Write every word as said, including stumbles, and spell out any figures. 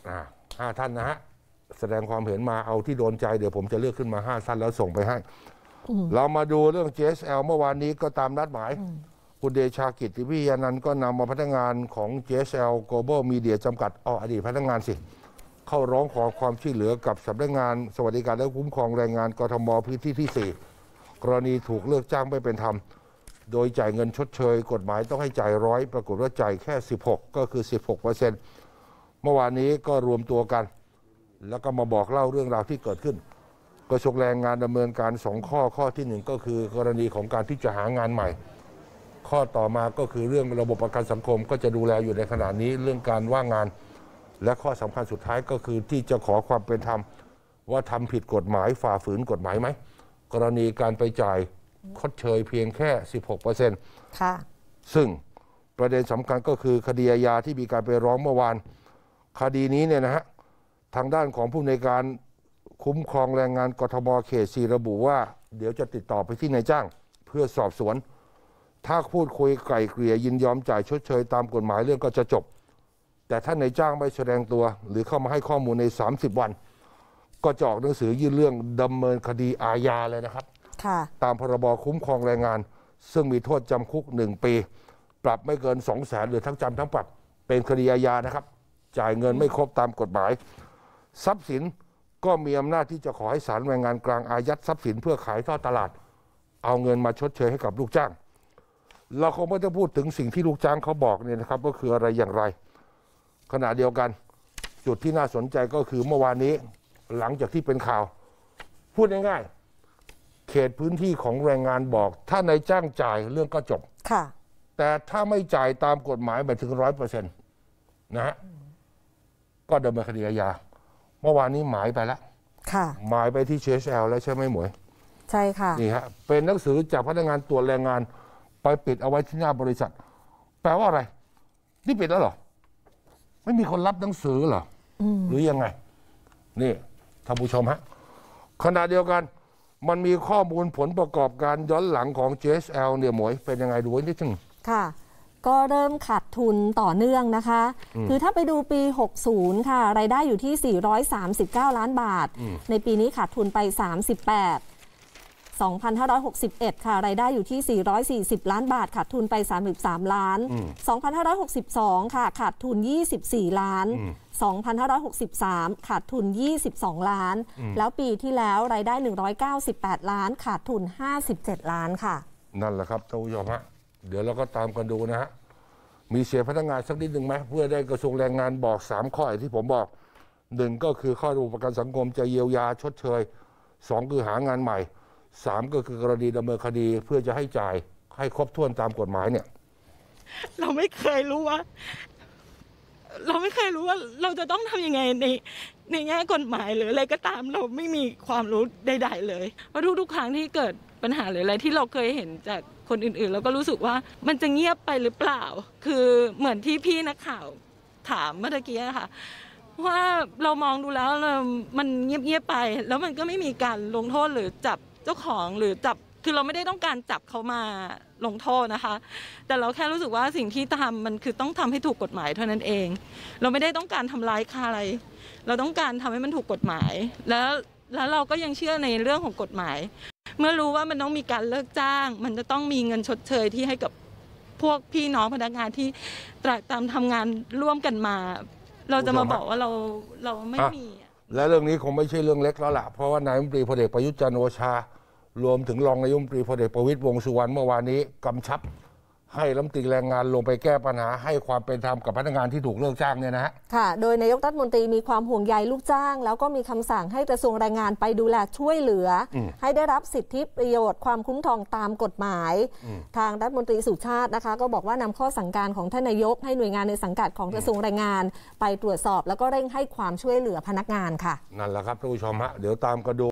อ่าห้าท่านนะฮะแสดงความเห็นมาเอาที่โดนใจเดี๋ยวผมจะเลือกขึ้นมาห้าท่านแล้วส่งไปให้เรามาดูเรื่อง เจ เอส แอล เมื่อวานนี้ก็ตามนัดหมายคุณเดชากิติวิทยานันท์ก็นำมาพนักงานของ เจ เอส แอล Global Media จำกัดอ๋ออดีตพนักงานสิเข้าร้องขอความช่วยเหลือกับสำนักงานสวัสดิการและคุ้มครองแรงงานกทมพื้นที่ที่สี่กรณีถูกเลิกจ้างไม่เป็นธรรมโดยจ่ายเงินชดเชยกฎหมายต้องให้จ่ายร้อยปรากฏว่าจ่ายแค่สิบหกก็คือ สิบหกเปอร์เซ็นต์ เมื่อวานนี้ก็รวมตัวกันแล้วก็มาบอกเล่าเรื่องราวที่เกิดขึ้นกระทรวงแรงงานดำเนินการสองข้อข้อที่หนึ่งก็คือกรณีของการที่จะหางานใหม่ข้อต่อมาก็คือเรื่องระบบประกันสังคมก็จะดูแลอยู่ในขณะนี้เรื่องการว่างงานและข้อสำคัญสุดท้ายก็คือที่จะขอความเป็นธรรมว่าทำผิดกฎหมายฝ่าฝืนกฎหมายไหมกรณีการไปจ่ายชดเชยเพียงแค่ สิบหกเปอร์เซ็นต์ค่ะซึ่งประเด็นสำคัญก็คือคดีอาญาที่มีการไปร้องเมื่อวานคดีนี้เนี่ยนะฮะทางด้านของผู้ในการคุ้มครองแรงงานกทมเขตสี่ระบุว่าเดี๋ยวจะติดต่อไปที่นายจ้างเพื่อสอบสวนถ้าพูดคุยไกล่เกลี่ยยินยอมจ่ายชดเชยตามกฎหมายเรื่องก็จะจบแต่ถ้านายจ้างไม่แสดงตัวหรือเข้ามาให้ข้อมูลในสามสิบวันก็จะออกหนังสือยื่นเรื่องดำเนินคดีอาญาเลยนะครับตามพรบคุ้มครองแรงงานซึ่งมีโทษจำคุกหนึ่งปีปรับไม่เกินสองแสนหรือทั้งจำทั้งปรับเป็นคดีอาญานะครับจ่ายเงินไม่ครบตามกฎหมายทรัพย์สินก็มีอำนาจที่จะขอให้ศาลแรงงานกลางอายัดทรัพย์สินเพื่อขายทอดตลาดเอาเงินมาชดเชยให้กับลูกจ้างเราคงไม่ต้องพูดถึงสิ่งที่ลูกจ้างเขาบอกเนี่ยนะครับว่าคืออะไรอย่างไรขณะเดียวกันจุดที่น่าสนใจก็คือเมื่อวานนี้หลังจากที่เป็นข่าวพูดง่ายๆเขตพื้นที่ของแรงงานบอกถ้านายจ้างจ่ายเรื่องก็จบค่ะแต่ถ้าไม่จ่ายตามกฎหมายหมายถึงร้อยเปอร์เซ็นต์นะฮะก็ดำเนินคดีอาญาเมื่อวานนี้หมายไปแล้วค่ะหมายไปที่ เจ เอส แอล แล้วใช่ไหมหมวยใช่ค่ะนี่ฮะเป็นหนังสือจากพนักงานตรวจแรงงานไปปิดเอาไว้ที่หน้าบริษัทแปลว่าอะไรนี่ปิดแล้วเหรอไม่มีคนรับหนังสือเหรอหรือยังไงนี่ท่านผู้ชมฮะขณะเดียวกันมันมีข้อมูลผลประกอบการย้อนหลังของ เจ เอส แอล เนี่ยหมวยเป็นยังไงดูไว้นิดนึงค่ะก็เริ่มขาดทุนต่อเนื่องนะคะคือถ้าไปดูปีหกสิบค่ะรายได้อยู่ที่สี่ร้อยสามสิบเก้าล้านบาทในปีนี้ขาดทุนไปสามสิบแปด สองพันห้าร้อยหกสิบเอ็ดค่ะรายได้อยู่ที่สี่ร้อยสี่สิบล้านบาทขาดทุนไปสามสิบสามล้านสองพันห้าร้อยหกสิบสองค่ะขาดทุนยี่สิบสี่ล้านสองพันห้าร้อยหกสิบสามขาดทุนยี่สิบสองล้านแล้วปีที่แล้วรายได้หนึ่งร้อยเก้าสิบแปดล้านขาดทุนห้าสิบเจ็ดล้านค่ะนั่นแหละครับท่านผู้ชมฮะเดี๋ยวเราก็ตามกันดูนะฮะมีเสียพนักงานสักนิดหนึ่งไหมเพื่อได้กระทรวงแรงงานบอกสามข้อที่ผมบอกหนึ่งก็คือข้อระบบประกันสังคมจะเยียวยาชดเชยสองคือหางานใหม่สามก็คือกรณีดำเนินคดีเพื่อจะให้จ่ายให้ครบถ้วนตามกฎหมายเนี่ยเราไม่เคยรู้ว่าเราไม่เคยรู้ว่าเราจะต้องทำยังไงในในแง่กฎหมายหรืออะไรก็ตามเราไม่มีความรู้ใดๆเลยเพราะทุกๆครั้งที่เกิดปัญหาหรืออะไรที่เราเคยเห็นจากคนอื่นๆเราก็รู้สึกว่ามันจะเงียบไปหรือเปล่าคือเหมือนที่พี่นักข่าวถามเมื่อกี้ค่ะว่าเรามองดูแล้วมันเงียบๆไปแล้วมันก็ไม่มีการลงโทษหรือจับเจ้าของหรือจับคือเราไม่ได้ต้องการจับเขามาลงโทษนะคะแต่เราแค่รู้สึกว่าสิ่งที่ทำมันคือต้องทำให้ถูกกฎหมายเท่านั้นเองเราไม่ได้ต้องการทำร้ายใครเราต้องการทำให้มันถูกกฎหมายแล้วแล้วเราก็ยังเชื่อในเรื่องของกฎหมายเมื่อรู้ว่ามันต้องมีการเลิกจ้างมันจะต้องมีเงินชดเชยที่ให้กับพวกพี่น้องพนักงานที่ตรากตรำทำงานร่วมกันมาเราจะมาบอกว่าเราเราไม่มีและเรื่องนี้คงไม่ใช่เรื่องเล็กแล้วล่ะเพราะว่านายกรัฐมนตรีพลเอกประยุทธ์จันทร์โอชารวมถึงรองนายกรัฐมนตรีพลเอกประวิตรวงษ์สุวรรณเมื่อวานนี้กำชับให้รัฐมนตรีแรงงานลงไปแก้ปัญหาให้ความเป็นธรรมกับพนักงานที่ถูกเลิกจ้างเนี่ยนะฮะค่ะโดยนายกรัฐมนตรีมีความห่วงใยลูกจ้างแล้วก็มีคำสั่งให้กระทรวงแรงงานไปดูแลช่วยเหลือให้ได้รับสิทธิประโยชน์ความคุ้มครองตามกฎหมายทางรัฐมนตรีสุชาตินะคะก็บอกว่านำข้อสั่งการของท่านนายกให้หน่วยงานในสังกัดของกระทรวงแรงงานไปตรวจสอบแล้วก็เร่งให้ความช่วยเหลือพนักงานค่ะนั่นแหละครับท่านผู้ชมฮะเดี๋ยวตามกันดู